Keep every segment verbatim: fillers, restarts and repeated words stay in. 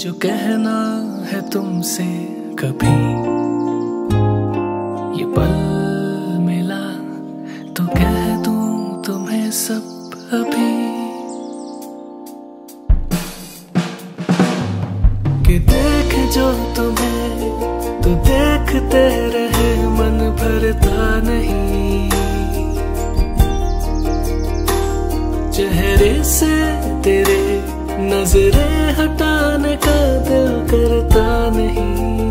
जो कहना है तुमसे कभी ये पल मिला तो कह दूं तुम्हें सब अभी कि देख जो तुम्हें तो देखते रहे मन भरता नहीं चेहरे से तेरे नजरें हटाने का दिल करता नहीं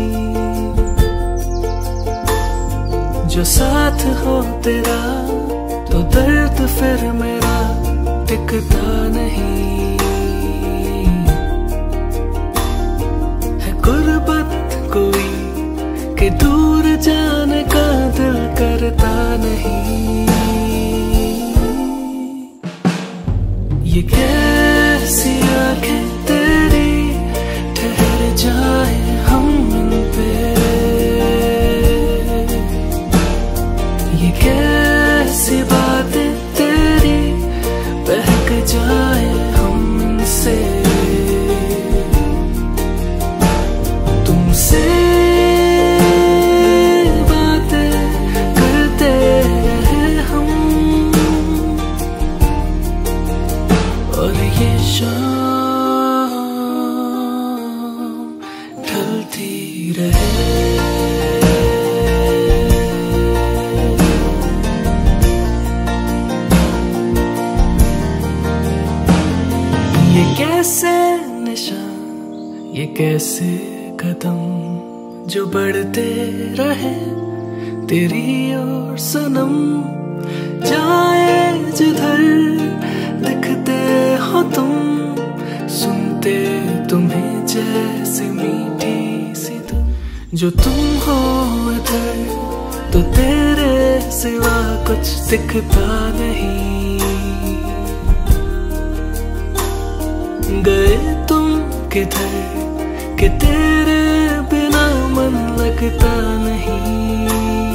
जो साथ हो तेरा तो दर्द फिर मेरा टिकता नहीं है गुर्बत कोई कि दूर जाने का दिल करता नहीं ये कैसी आंखें तेरी ठहर जाए हम इन पे ये कैसी बातें तेरी बहक जाए हम इनसे तुमसे बातें करते रहे हम और ये शाम ढलती रहे ये कैसे निशान ये कैसे कदम जो बढ़ते रहे तेरी ओर सनम जाए जिधर दिखते हो तुम सुनते तुम्हें जैसे मीठी सी धुन जो तुम हो इधर तो तेरे सिवा कुछ दिखता नहीं गए तुम किधर कि तेरे बिना मन लगता नहीं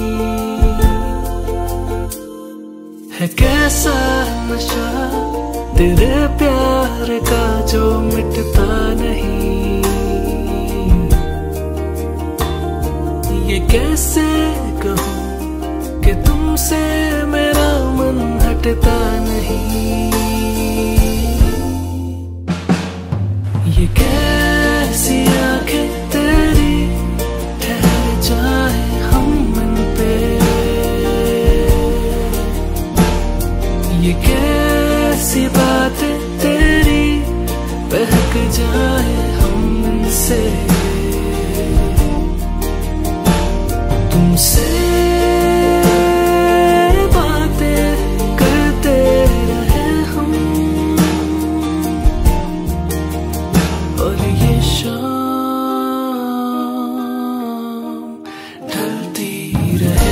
है कैसा नशा तेरे प्यार का जो मिटता नहीं ये कैसे कहूँ कि तुमसे मेरा मन हटता नहीं ये कैसी आंखें तेरी ठहर जाए हम इन पे ये कैसी बातें तेरी बहक जाए हम इनसे तुमसे बातें करते रहे हम और ये शाम ढलती रहे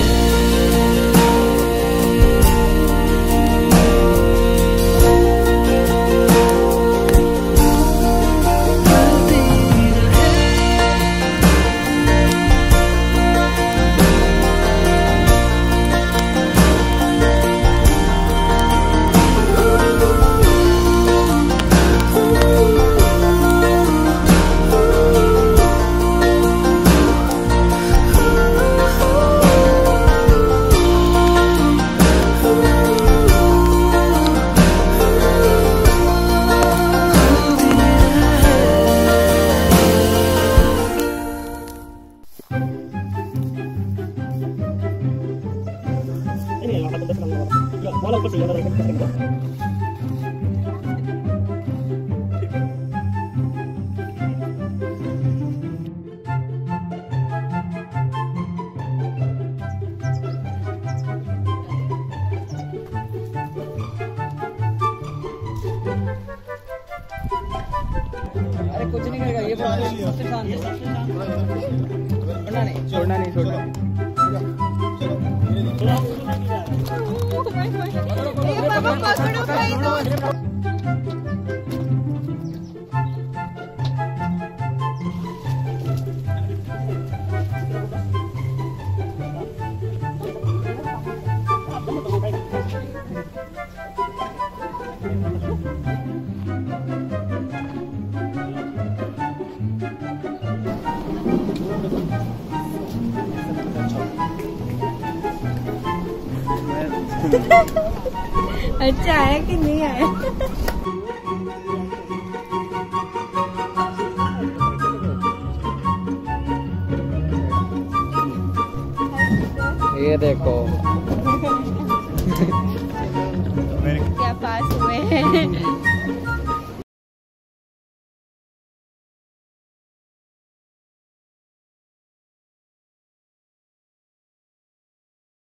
अरे कुछ नहीं करेगा ये सबसे शांत है सबसे शांत छोड़ना नहीं छोड़ना नहीं छोड़ना अच्छा आया कि नहीं आया? ये देखो